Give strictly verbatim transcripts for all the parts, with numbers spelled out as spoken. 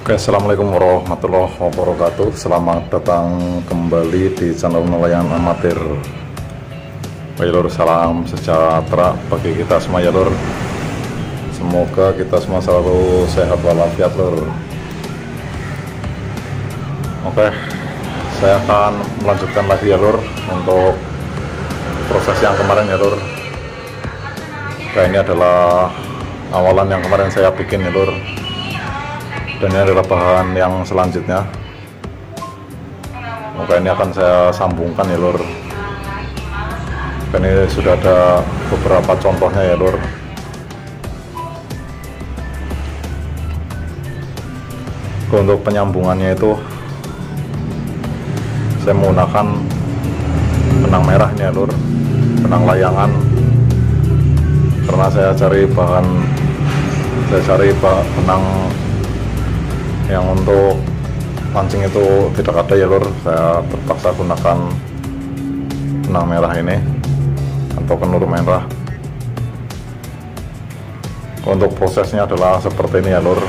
Oke, assalamualaikum warahmatullahi wabarakatuh. Selamat datang kembali di channel nelayan amatir. Baik lur, salam sejahtera bagi kita semua ya lur. Semoga kita semua selalu sehat walafiat lur. Oke, saya akan melanjutkan lagi ya lur untuk proses yang kemarin ya lur. Oke, ini adalah awalan yang kemarin saya bikin ya lur. Dan ini adalah bahan yang selanjutnya. Oke, ini akan saya sambungkan ya lur. Ini sudah ada beberapa contohnya ya lur. Untuk penyambungannya itu saya menggunakan benang merah ini ya lur, benang layangan, karena saya cari bahan saya cari benang yang untuk pancing itu tidak ada ya lur. Saya terpaksa gunakan benang merah ini atau kenur merah. Untuk prosesnya adalah seperti ini ya lur.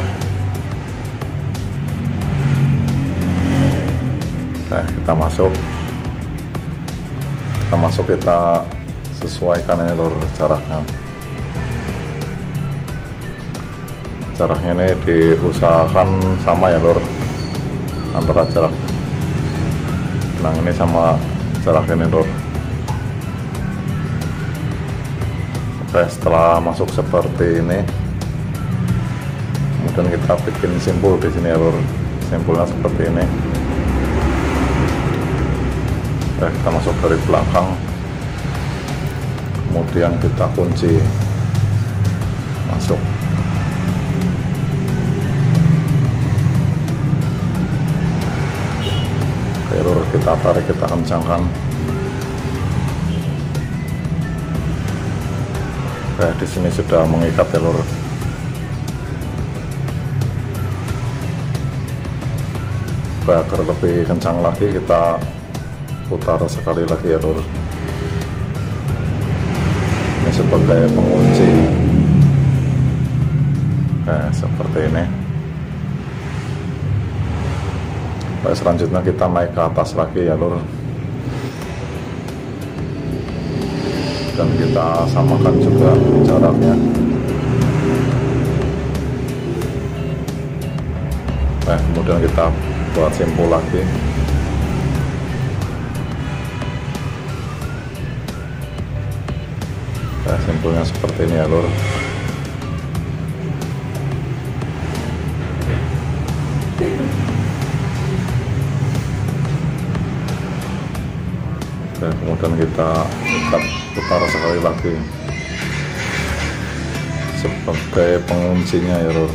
Nah, kita masuk kita masuk kita sesuaikan ini lur jaraknya. Jaraknya ini diusahakan sama ya lur, antara jarak benang ini sama jarak ini lur. Oke, setelah masuk seperti ini, kemudian kita bikin simpul di sini ya lur. Simpulnya seperti ini. Oke, kita masuk dari belakang, kemudian kita kunci masuk. Lur, kita tarik, kita kencangkan. Oke, di sini sudah mengikat ya lur. Oke, agar lebih kencang lagi kita putar sekali lagi ya lur. Ini sebagai pengunci. Oke, seperti ini. Baik, selanjutnya kita naik ke atas lagi ya lur, dan kita samakan juga jaraknya. Nah, kemudian kita buat simpul lagi. Nah, simpulnya seperti ini ya lur. Dan kemudian kita ikat putar sekali lagi sebagai penguncinya ya lur.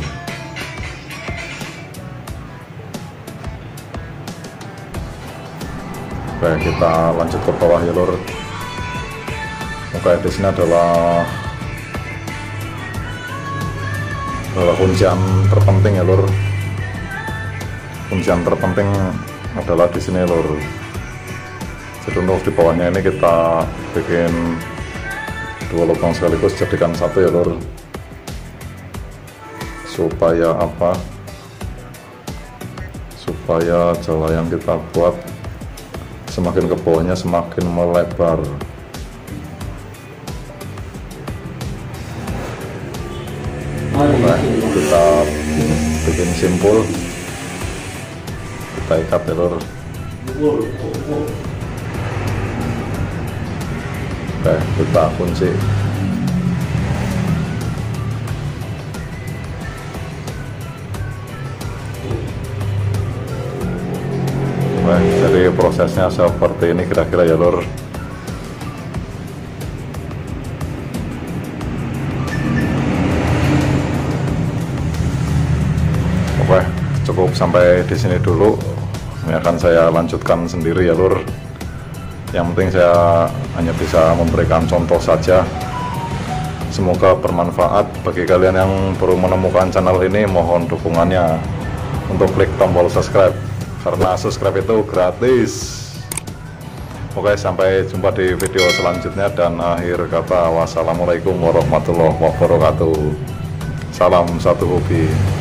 Oke, kita lanjut ke bawah ya lur. Oke, di sini adalah adalah kuncian terpenting ya lur. Kuncian terpenting adalah di sini lur. Jadi untuk di bawahnya ini kita bikin dua lubang sekaligus, jadikan satu ya lur, supaya apa supaya jala yang kita buat semakin ke bawahnya semakin melebar. Nah, kita bikin simpul, kita ikat ya lur. Oke, kita kunci. Oke, jadi prosesnya seperti ini kira-kira ya lur. Oke, cukup sampai di sini dulu. Ini akan saya lanjutkan sendiri ya lur. Yang penting saya hanya bisa memberikan contoh saja. Semoga bermanfaat bagi kalian yang baru menemukan channel ini. Mohon dukungannya untuk klik tombol subscribe, karena subscribe itu gratis. Oke, sampai jumpa di video selanjutnya, dan akhir kata wassalamualaikum warahmatullahi wabarakatuh. Salam satu hobi.